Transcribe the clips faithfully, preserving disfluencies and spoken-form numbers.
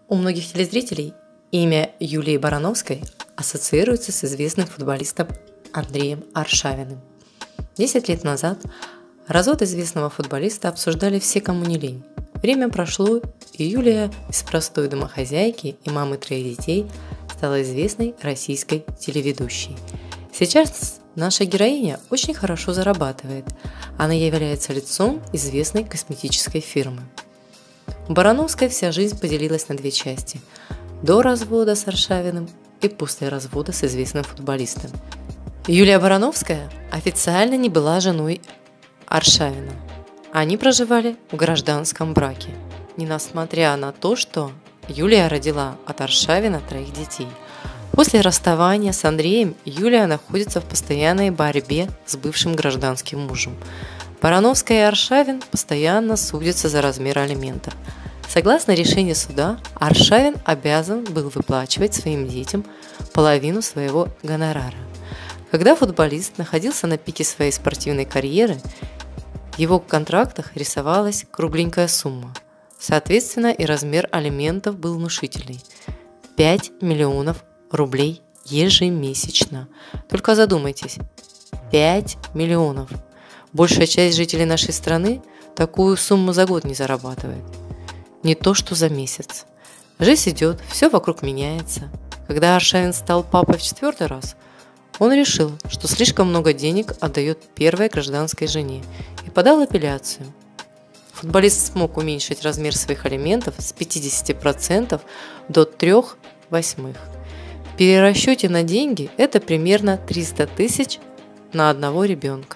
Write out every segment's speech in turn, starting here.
У многих телезрителей имя Юлии Барановской ассоциируется с известным футболистом Андреем Аршавиным. Десять лет назад развод известного футболиста обсуждали все, кому не лень. Время прошло, и Юлия из простой домохозяйки и мамы троих детей стала известной российской телеведущей. Сейчас наша героиня очень хорошо зарабатывает. Она является лицом известной косметической фирмы. У Барановской вся жизнь поделилась на две части – до развода с Аршавиным и после развода с известным футболистом. Юлия Барановская официально не была женой Аршавина. Они проживали в гражданском браке, несмотря на то, что Юлия родила от Аршавина троих детей. После расставания с Андреем Юлия находится в постоянной борьбе с бывшим гражданским мужем. Барановская и Аршавин постоянно судятся за размер алиментов. Согласно решению суда, Аршавин обязан был выплачивать своим детям половину своего гонорара. Когда футболист находился на пике своей спортивной карьеры, в его контрактах рисовалась кругленькая сумма. Соответственно, и размер алиментов был внушительный – пять миллионов рублей ежемесячно. Только задумайтесь – пять миллионов. Большая часть жителей нашей страны такую сумму за год не зарабатывает. Не то, что за месяц. Жизнь идет, все вокруг меняется. Когда Аршавин стал папой в четвертый раз, он решил, что слишком много денег отдает первой гражданской жене и подал апелляцию. Футболист смог уменьшить размер своих алиментов с пятидесяти процентов до трёх восьмых. В перерасчете на деньги это примерно триста тысяч на одного ребенка.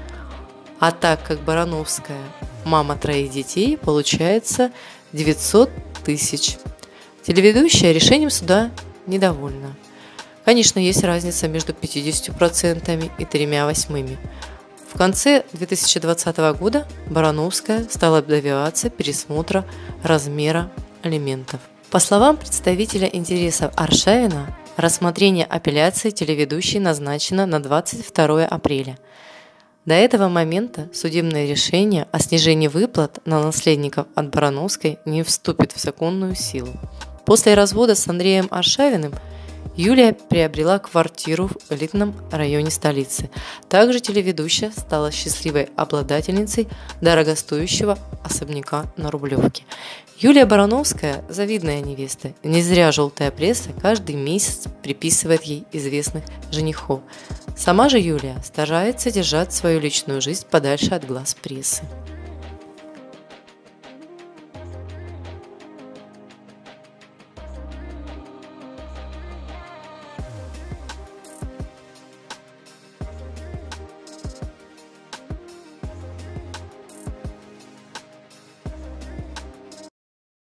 А так как Барановская мама троих детей, получается девятьсот тысяч. Телеведущая решением суда недовольна. Конечно, есть разница между пятьюдесятью процентами и тремя восьмыми. В конце две тысячи двадцатого года Барановская стала добиваться пересмотра размера алиментов. По словам представителя интересов Аршавина, рассмотрение апелляции телеведущей назначено на двадцать второе апреля. До этого момента судебное решение о снижении выплат на наследников от Барановской не вступит в законную силу. После развода с Андреем Аршавиным Юлия приобрела квартиру в элитном районе столицы. Также телеведущая стала счастливой обладательницей дорогостоящего особняка на Рублевке. Юлия Барановская – завидная невеста. Не зря желтая пресса каждый месяц приписывает ей известных женихов. Сама же Юлия старается держать свою личную жизнь подальше от глаз прессы.